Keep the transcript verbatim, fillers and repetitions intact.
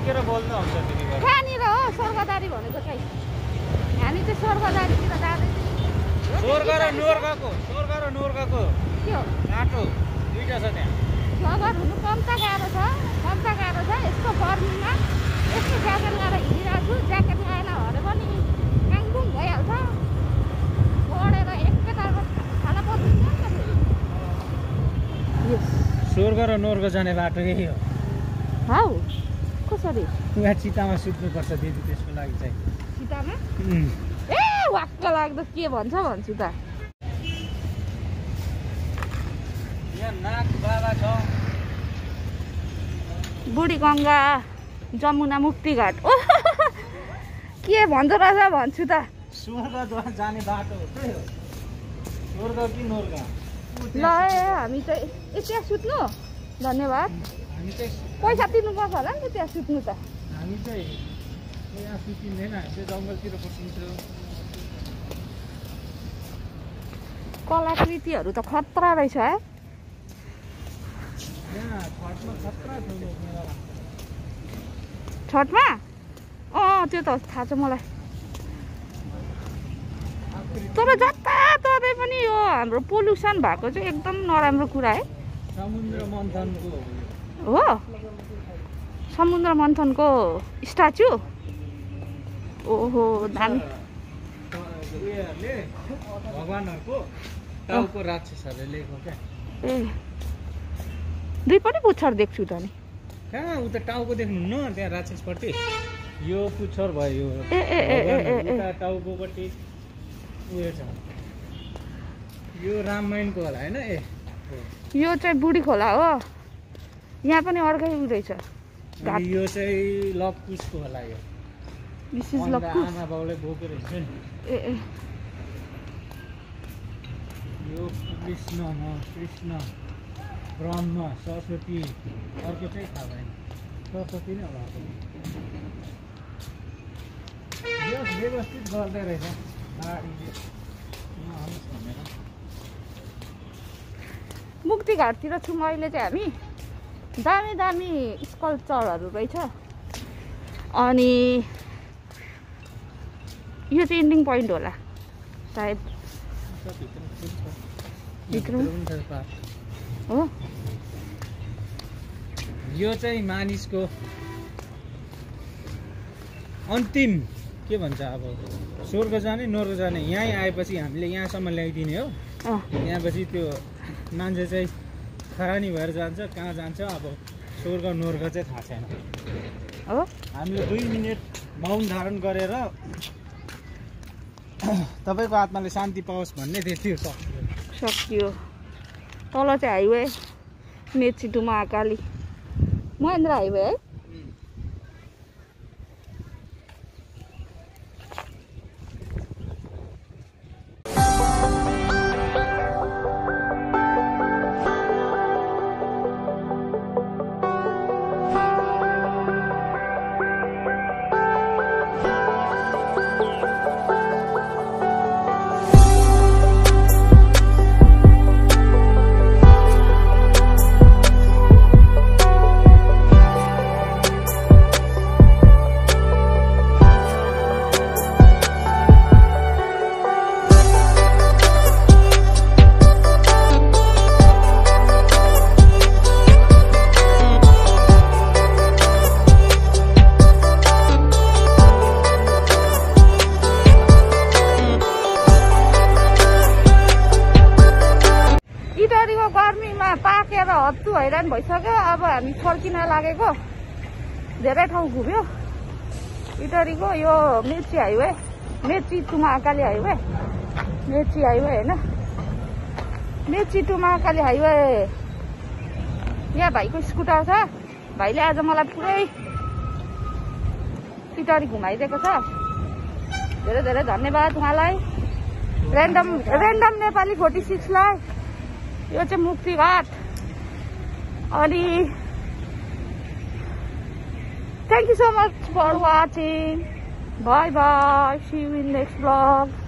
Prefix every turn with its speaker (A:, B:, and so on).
A: फर्केर बोल्नु हुन्छ दिदी गएर
B: कहाँनिर हो स्वर्गदारी भनेको चाहिँ हामी चाहिँ स्वर्गदारीतिर जाँदैछ
A: स्वर्ग र नर्कको स्वर्ग र नर्कको
B: के हो
A: बाटो दुईटा छ त्यहाँ
B: जगर हुनु कम त गाह्रो छ कम त गाह्रो छ यस्तो गर्मीमा यस्तो ज्याकेट लगाएर हिँडिरहेको छु ज्याकेट लगाएन भने पनि काङकुङ भइहाल्छ पढेर एकैतालको खाना पर्दैन नि त फेरि
A: स्वर्ग र नर्क जाने बाटो यही हो
B: हौ कसरी
A: यहाँ चितामा सुत्नुपर्छ दिदी त्यसको लागि चाहिँ
B: चितामा ए वाक्क लाग्दो के भन्छ भन्छु त
A: यहाँ नाग बाबा छ
B: बुढी गङ्गा जमुना मुक्तिघाट ओ के भन्दो रहेछ भन्छु त
A: स्वर्ग जाने बाटो त्यही हो स्वर्ग कि नर्क
B: ल हामी चाहिँ ए त्यहाँ सुत्नु धन्यवाद
A: हामी चाहिँ
B: पैसा तिर्नुपर्छ होला नि त त्यहाँ सुत्नु त
A: हामी चाहिँ यहाँ सुतिँदैन हामी चाहिँ जङ्गलतिर बसिन्छौँ
B: कलाकृतिहरू त खतरा रहेछ है
A: यहाँ छठमा खतरा ठुलो मेला लाग्छ
B: छठमा अँ त्यो त थाहा छ मलाई तर जताततै पनि यो हाम्रो पोल्युसन भएको चाहिँ एकदम नराम्रो कुरा है
A: समुद्र मन्थनको
B: हो समुद्र मन्थनको स्ट्याचु ओहो दामी
A: उयोहरूले भगवानहरूको टाउको राक्षसहरूले लेखेको क्या
B: ए दुई पनि पुच्छर देख्छु त नि
A: कहाँ उता टाउको देख्नुहुन्न त्यहाँ राक्षसपट्टि यो पुच्छर भयो यो
B: ए ए ए ए
A: उता टाउकोपट्टि उयो छ यो रामायणको होला होइन ए
B: यो चाहिँ बुढी खोला हो यहाँ पनि अर्कै उ रहेछ
A: यो चाहिँ लक्कुसको होला यो
B: विशेष लक्कुस
A: आमा बाउले बोकेर हिँड्छ नि
B: ए ए
A: यो कृष्ण कृष्ण ब्रह्म सरस्वती अर्को चाहिँ थाहा भएन सरस्वती नै होला यो व्यवस्थित गर्दै रहेछ बाढीले नआउनुहोस् भनेर
B: मुक्तिघाटतिर छौँ अहिले चाहिँ हामी दामी दामी स्कल्पचरहरू रहेछ अनि यो चाहिँ इन्डिङ पोइन्ट होला सायद हो
A: यो चाहिँ मानिसको अन्तिम के भन्छ अब स्वर्ग जाने नर्क जाने यहीँ आएपछि हामीले यहाँसम्म ल्याइदिने हो त्यहाँपछि त्यो मान्छे चाहिँ खरानी भएर जान्छ कहाँ जान्छ अब स्वर्ग नर्क चाहिँ थाहा छैन
B: हो
A: हामीले दुई मिनट मौन धारण गरेर तपाईँको आत्माले शान्ति पाओस् भन्ने त्यति हो
B: सकियो तल चाहिँ highway Mechi to Mahakali Mahendra highway है गर्मीमा पाकेर हत्तु हैरान भइसक्यो अब हामी फर्किन लागेको धेरै ठाउँ घुम्यो इटहरीको यो Mechi highway Mechi to Mahakali highway Mechi highway होइन मेची टु महाकाली हाइवे यहाँ भाइको स्कुटर छ भाइले आज मलाई पुरै इटहरी घुमाइदिएको छ धेरै धेरै धन्यवाद उहाँलाई ऱ्यान्डम ऱ्यान्डम नेपाली फोर्टी सिक्सलाई यो चाहिँ मुक्तिघाट अनि thank you so much for watching bye bye see you in next blog